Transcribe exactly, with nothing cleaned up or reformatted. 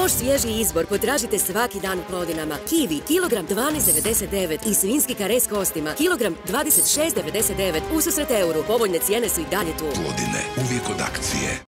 Još svježiji izbor potražite svaki dan u Plodinama. Kiwi, kilogram dvanaest devedeset devet i svinjski kare s kostima, kilogram dvadeset šest devedeset devet. Ususret euru, povoljne cijene su i dalje tu. Plodine, uvijek od akcije.